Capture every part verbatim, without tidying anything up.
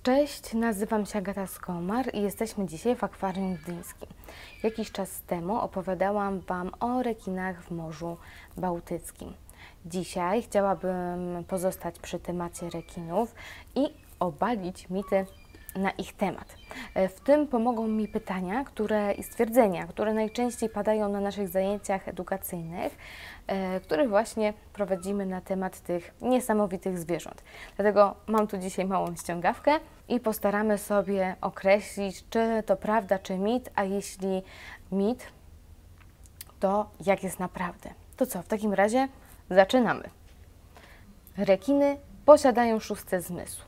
Cześć, nazywam się Agata Skomar i jesteśmy dzisiaj w akwarium gdyńskim. Jakiś czas temu opowiadałam Wam o rekinach w Morzu Bałtyckim. Dzisiaj chciałabym pozostać przy temacie rekinów i obalić mity na ich temat. W tym pomogą mi pytania które, i stwierdzenia, które najczęściej padają na naszych zajęciach edukacyjnych, e, które właśnie prowadzimy na temat tych niesamowitych zwierząt. Dlatego mam tu dzisiaj małą ściągawkę i postaramy sobie określić, czy to prawda, czy mit, a jeśli mit, to jak jest naprawdę. To co, w takim razie zaczynamy. Rekiny posiadają szósty zmysł.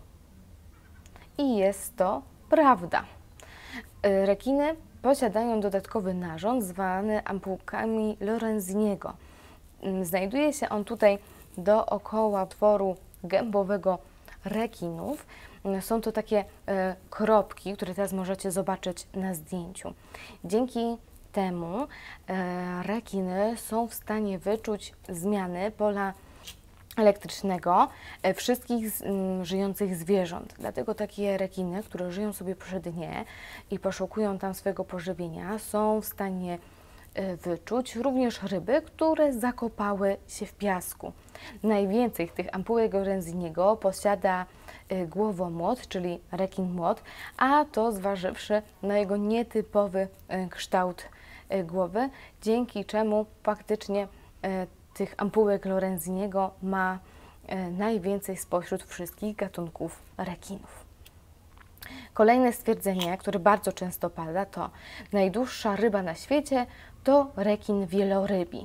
I jest to prawda. Rekiny posiadają dodatkowy narząd zwany ampułkami Lorenziniego. Znajduje się on tutaj dookoła tworu gębowego rekinów. Są to takie e, kropki, które teraz możecie zobaczyć na zdjęciu. Dzięki temu e, rekiny są w stanie wyczuć zmiany pola elektrycznego wszystkich z, m, żyjących zwierząt. Dlatego takie rekiny, które żyją sobie przy dnie i poszukują tam swojego pożywienia, są w stanie y, wyczuć również ryby, które zakopały się w piasku. Najwięcej tych ampułek Lorenziniego posiada y, głowomłot, czyli rekin młot, a to zważywszy na jego nietypowy y, kształt y, głowy, dzięki czemu faktycznie y, tych ampułek Lorenziniego ma e, najwięcej spośród wszystkich gatunków rekinów. Kolejne stwierdzenie, które bardzo często pada, to najdłuższa ryba na świecie to rekin wielorybi.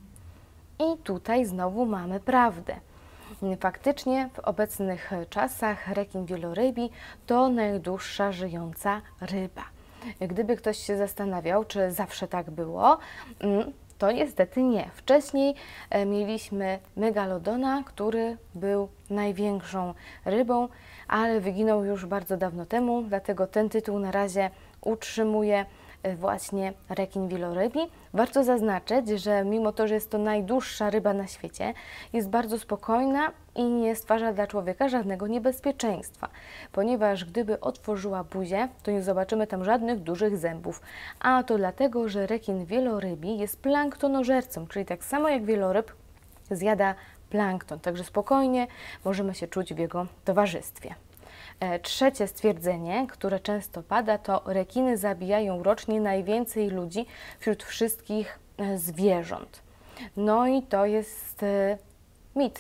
I tutaj znowu mamy prawdę. Faktycznie w obecnych czasach rekin wielorybi to najdłuższa żyjąca ryba. Gdyby ktoś się zastanawiał, czy zawsze tak było, to niestety nie. Wcześniej e, mieliśmy megalodona, który był największą rybą, ale wyginął już bardzo dawno temu, dlatego ten tytuł na razie utrzymuje e, właśnie rekin wielorybi. Warto zaznaczyć, że mimo to, że jest to najdłuższa ryba na świecie, jest bardzo spokojna i nie stwarza dla człowieka żadnego niebezpieczeństwa, ponieważ gdyby otworzyła buzię, to nie zobaczymy tam żadnych dużych zębów, a to dlatego, że rekin wielorybi jest planktonożercą, czyli tak samo jak wieloryb zjada plankton, także spokojnie możemy się czuć w jego towarzystwie. E, trzecie stwierdzenie, które często pada, to rekiny zabijają rocznie najwięcej ludzi wśród wszystkich e, zwierząt. No i to jest e, mit.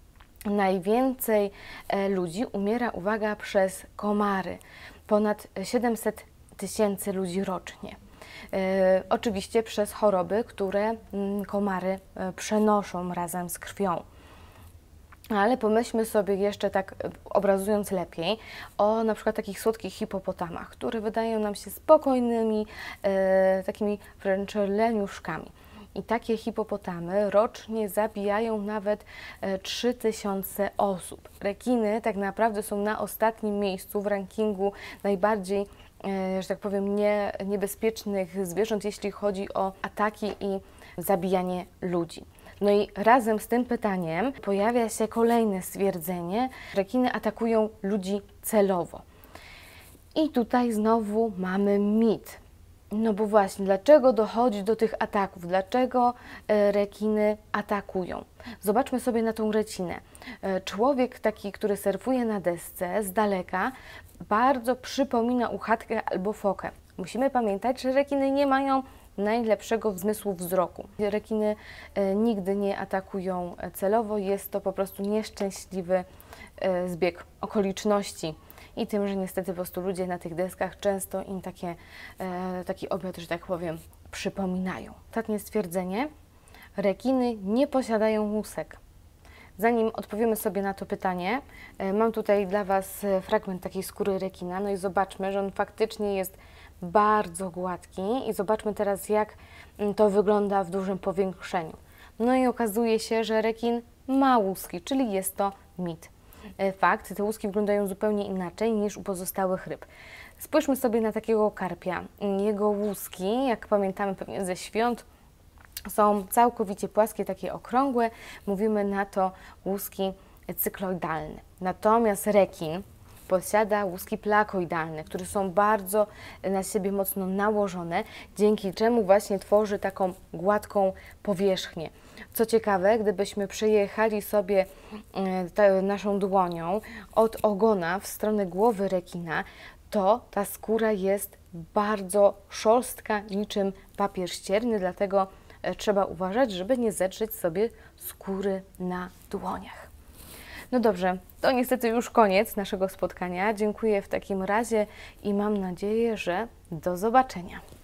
Najwięcej e, ludzi umiera, uwaga, przez komary. Ponad siedemset tysięcy ludzi rocznie. E, oczywiście przez choroby, które m, komary e, przenoszą razem z krwią. Ale pomyślmy sobie jeszcze tak, obrazując lepiej, o na przykład takich słodkich hipopotamach, które wydają nam się spokojnymi, e, takimi wręcz leniuszkami. I takie hipopotamy rocznie zabijają nawet e, trzy tysiące osób. Rekiny tak naprawdę są na ostatnim miejscu w rankingu najbardziej, e, że tak powiem, nie, niebezpiecznych zwierząt, jeśli chodzi o ataki i zabijanie ludzi. No i razem z tym pytaniem pojawia się kolejne stwierdzenie: rekiny atakują ludzi celowo. I tutaj znowu mamy mit. No bo właśnie, dlaczego dochodzi do tych ataków? Dlaczego e, rekiny atakują? Zobaczmy sobie na tą recinę. E, człowiek taki, który surfuje na desce z daleka, bardzo przypomina uchatkę albo fokę. Musimy pamiętać, że rekiny nie mają najlepszego zmysłu wzroku. Rekiny e, nigdy nie atakują celowo, jest to po prostu nieszczęśliwy e, zbieg okoliczności i tym, że niestety po prostu ludzie na tych deskach często im takie, e, taki obiad, że tak powiem, przypominają. Ostatnie stwierdzenie: rekiny nie posiadają łusek. Zanim odpowiemy sobie na to pytanie, e, mam tutaj dla Was fragment takiej skóry rekina, no i zobaczmy, że on faktycznie jest bardzo gładki i zobaczmy teraz, jak to wygląda w dużym powiększeniu. No i okazuje się, że rekin ma łuski, czyli jest to mit. Fakt, te łuski wyglądają zupełnie inaczej niż u pozostałych ryb. Spójrzmy sobie na takiego karpia. Jego łuski, jak pamiętamy pewnie ze świąt, są całkowicie płaskie, takie okrągłe. Mówimy na to łuski cykloidalne. Natomiast rekin posiada łuski plakoidalne, które są bardzo na siebie mocno nałożone, dzięki czemu właśnie tworzy taką gładką powierzchnię. Co ciekawe, gdybyśmy przejechali sobie te, naszą dłonią od ogona w stronę głowy rekina, to ta skóra jest bardzo szorstka, niczym papier ścierny, dlatego trzeba uważać, żeby nie zedrzeć sobie skóry na dłoniach. No dobrze, to niestety już koniec naszego spotkania. Dziękuję w takim razie i mam nadzieję, że do zobaczenia.